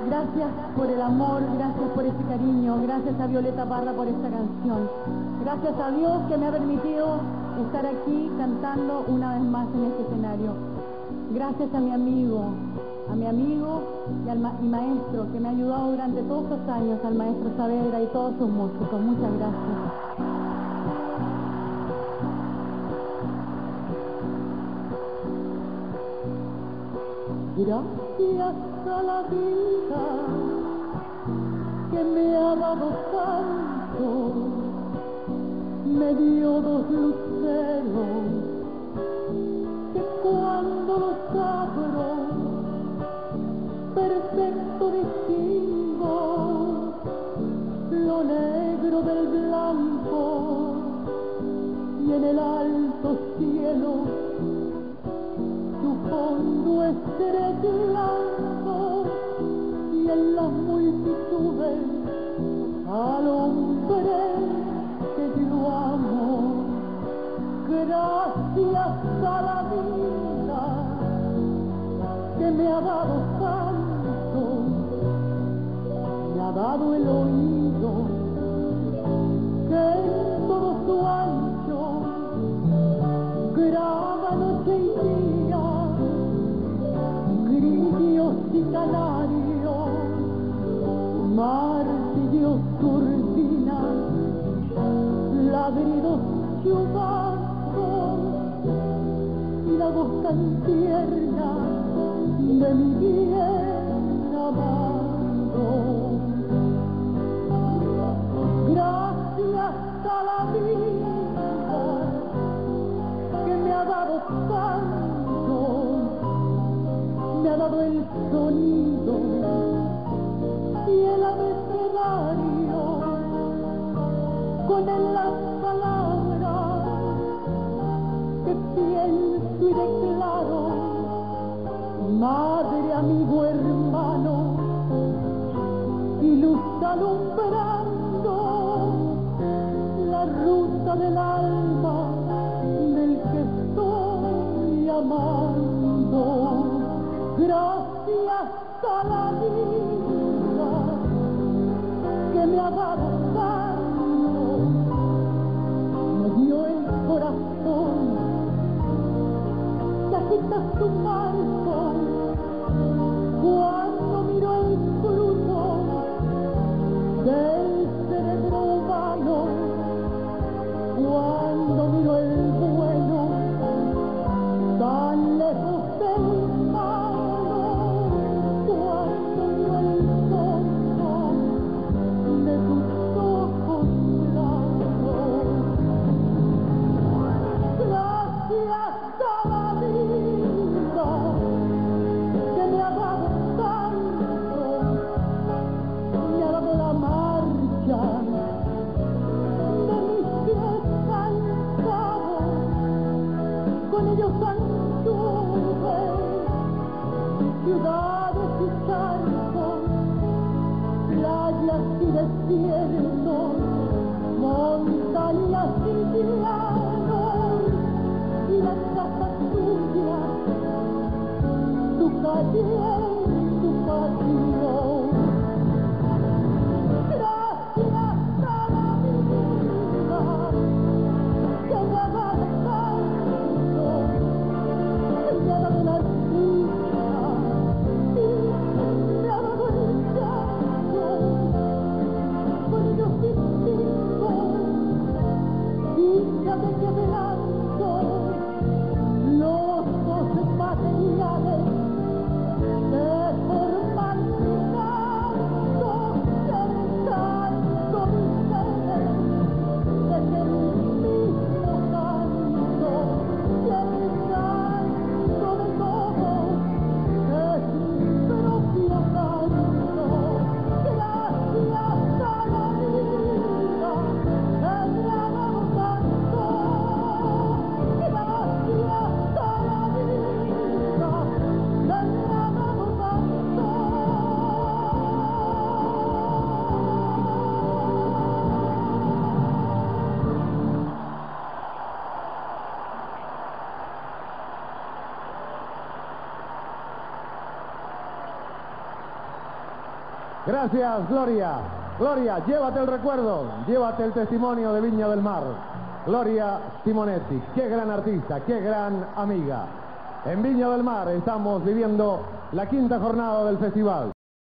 Gracias por el amor, gracias por ese cariño, gracias a Violeta Parra por esta canción. Gracias a Dios que me ha permitido estar aquí cantando una vez más en este escenario. Gracias a mi amigo y maestro que me ha ayudado durante todos estos años, al maestro Saavedra y todos sus músicos. Muchas gracias. Gracias a la vida que me ha dado tanto, me dio dos luceros que cuando los abro perfecto distingo lo negro del blanco, y en el alto cielo su fondo estrellado, y en las multitudes al hombre que yo amo. Gracias a la vida que me ha dado tanto, me ha dado el oído que en todo su ancho graba noche y día, grillos y canarios, martillos, turbinas, ladridos, chubascos y la voz tan tierna de mi bien amado. Gracias a la vida que me ha dado tanto, me ha dado el sonido y el abecedario, con él las palabras que pienso y declaro. Madre, amigo, hermano y luz alumbrando la ruta del alma del que estoy amando. Gracias a la vida que me ha dado tanto, me dio el corazón que agita su marco cuando miro el fruto del cerebro humano, cuando miro el bueno tan lejos del malo, cuando miro el fondo de tus ojos claros. Gracias a la vida que me ha dado tanto, me ha dado la marcha de mis pies cansados, con ellos anduve ciudades y charcos, playas y desiertos, montañas y llanos, y la casa tuya, tu calle y tu patio. Gracias a la vida que me ha dado tanto, me ha dado la risa y me ha dado el llanto, con ellos distingo, hija de que adelanto los dos materiales que forman mi Gracias, Gloria. Gloria, llévate el recuerdo, llévate el testimonio de Viña del Mar. Gloria Simonetti, qué gran artista, qué gran amiga. En Viña del Mar estamos viviendo la 5ª jornada del festival.